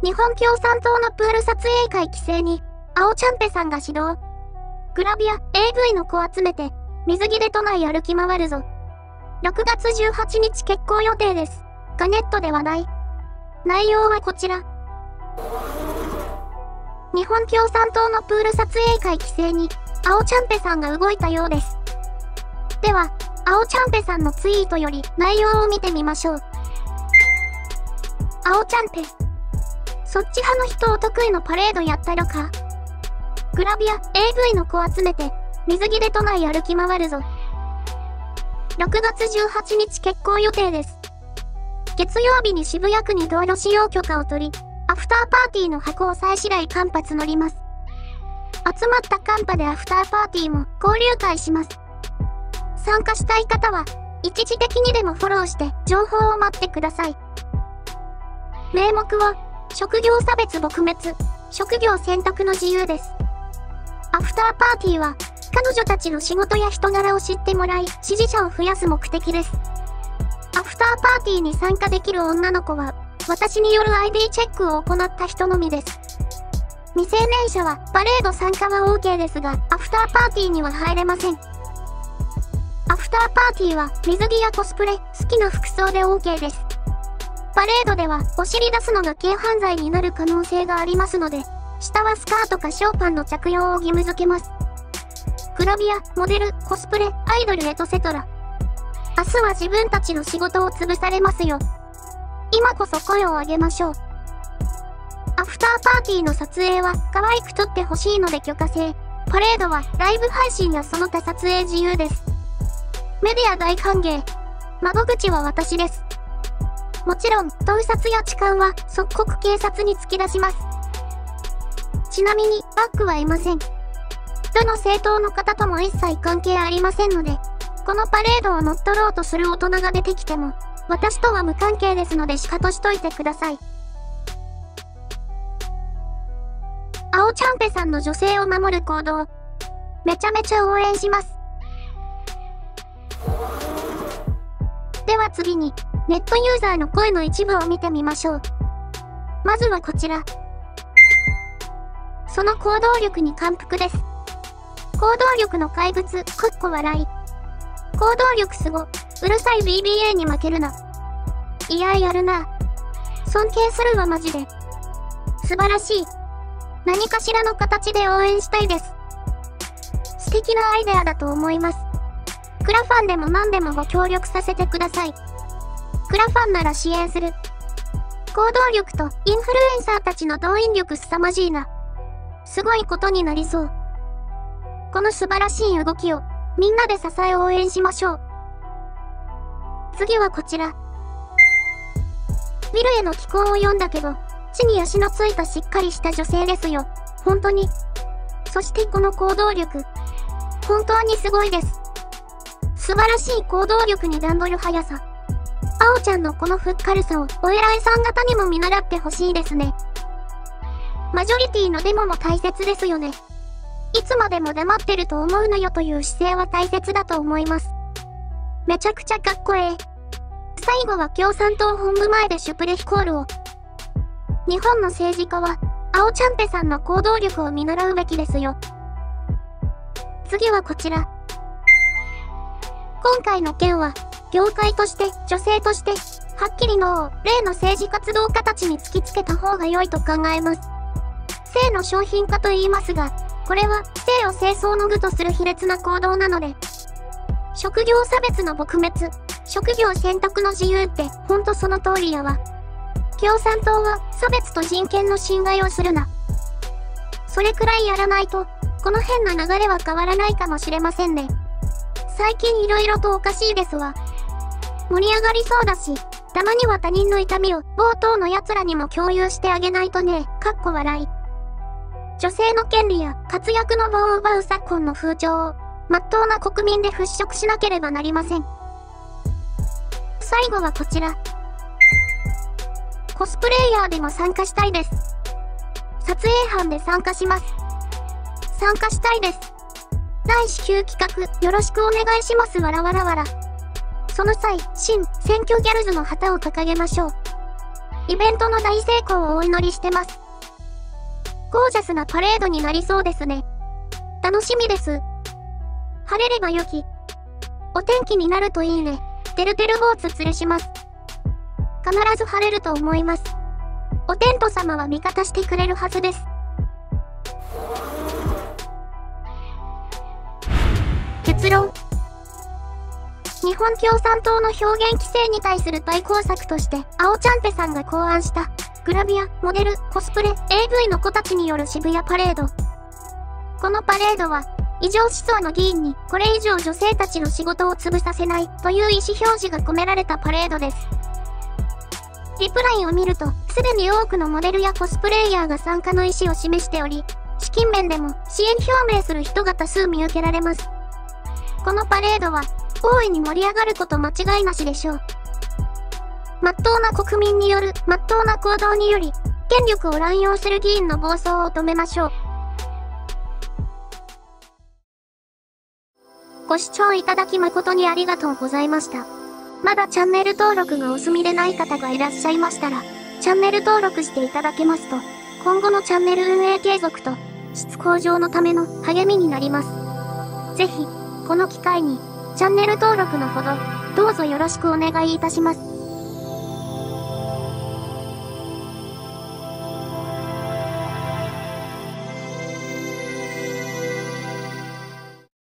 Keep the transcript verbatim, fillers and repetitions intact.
日本共産党のプール撮影会規制に、青ちゃんぺさんが指導。グラビア、エーブイ の子集めて、水着で都内歩き回るぞ。ろくがつじゅうはちにち決行予定です。がネットで話題。内容はこちら。日本共産党のプール撮影会規制に、青ちゃんぺさんが動いたようです。では、青ちゃんぺさんのツイートより内容を見てみましょう。青ちゃんぺ。そっち派の人お得意のパレードやったろか。グラビア、エーブイ の子集めて、水着で都内歩き回るぞ。ろくがつじゅうはちにち決行予定です。月曜日に渋谷区に道路使用許可を取り、アフターパーティーの箱を再し来間髪乗ります。集まったカンパでアフターパーティーも交流会します。参加したい方は、一時的にでもフォローして情報を待ってください。名目は、職業差別撲滅、職業選択の自由です。アフターパーティーは、彼女たちの仕事や人柄を知ってもらい、支持者を増やす目的です。アフターパーティーに参加できる女の子は、私による アイディー チェックを行った人のみです。未成年者はパレード参加は オーケー ですが、アフターパーティーには入れません。アフターパーティーは水着やコスプレ、好きな服装で オーケー です。パレードではお尻出すのが軽犯罪になる可能性がありますので、下はスカートかショーパンの着用を義務付けます。グラビア、モデル、コスプレ、アイドルエトセトラ。明日は自分たちの仕事を潰されますよ。今こそ声を上げましょう。アフターパーティーの撮影は可愛く撮ってほしいので許可制。パレードはライブ配信やその他撮影自由です。メディア大歓迎。窓口は私です。もちろん、盗撮や痴漢は即刻警察に突き出します。ちなみに、バッグはいません。どの政党の方とも一切関係ありませんので、このパレードを乗っ取ろうとする大人が出てきても、私とは無関係ですのでシカトしといてください。青ちゃんぺさんの女性を守る行動、めちゃめちゃ応援します。では次に、ネットユーザーの声の一部を見てみましょう。まずはこちら。その行動力に感服です。行動力の怪物、かっこ笑い。行動力すご、うるさい ビービーエー に負けるな。いややるな。尊敬するわマジで。素晴らしい。何かしらの形で応援したいです。素敵なアイデアだと思います。クラファンでも何でもご協力させてください。クラファンなら支援する。行動力とインフルエンサーたちの動員力凄まじいな。すごいことになりそう。この素晴らしい動きをみんなで支え応援しましょう。次はこちら。ビルへの寄稿を読んだけど、地に足のついたしっかりした女性ですよ。本当に。そしてこの行動力。本当にすごいです。素晴らしい行動力に段取る速さ。青ちゃんのこのふっかるさをお偉いさん方にも見習ってほしいですね。マジョリティのデモも大切ですよね。いつまでも黙ってると思うなよという姿勢は大切だと思います。めちゃくちゃかっこええ。最後は共産党本部前でシュプレヒコールを。日本の政治家は、青ちゃんぺさんの行動力を見習うべきですよ。次はこちら。今回の件は、業界として、女性として、はっきりのを例の政治活動家たちに突きつけた方が良いと考えます。性の商品化と言いますが、これは性を清掃の具とする卑劣な行動なので、職業差別の撲滅、職業選択の自由ってほんとその通りやわ。共産党は差別と人権の侵害をするな。それくらいやらないと、この変な流れは変わらないかもしれませんね。最近色々とおかしいですわ。盛り上がりそうだし、たまには他人の痛みを冒頭の奴らにも共有してあげないとね、かっこ笑い。女性の権利や活躍の場を奪う昨今の風潮を、真っ当な国民で払拭しなければなりません。最後はこちら。コスプレイヤーでも参加したいです。撮影班で参加します。参加したいです。第至急企画、よろしくお願いしますわらわらわら。その際、新、選挙ギャルズの旗を掲げましょう。 イベントの大成功をお祈りしてます。ゴージャスなパレードになりそうですね。楽しみです。晴れれば良き。お天気になるといいね。てるてる坊主連れします。必ず晴れると思います。お天道様は味方してくれるはずです。結論。日本共産党の表現規制に対する対抗策として、青ちゃんぺさんが考案した、グラビア、モデル、コスプレ、エーブイ の子たちによる渋谷パレード。このパレードは、異常思想の議員にこれ以上女性たちの仕事を潰させないという意思表示が込められたパレードです。リプラインを見ると、すでに多くのモデルやコスプレイヤーが参加の意思を示しており、資金面でも支援表明する人が多数見受けられます。このパレードは、大いに盛り上がること間違いなしでしょう。真っ当な国民による真っ当な行動により、権力を乱用する議員の暴走を止めましょう。ご視聴いただき誠にありがとうございました。まだチャンネル登録がお済みでない方がいらっしゃいましたら、チャンネル登録していただけますと、今後のチャンネル運営継続と、質向上のための励みになります。ぜひ、この機会に、チャンネル登録のほど、どうぞよろしくお願いいたします。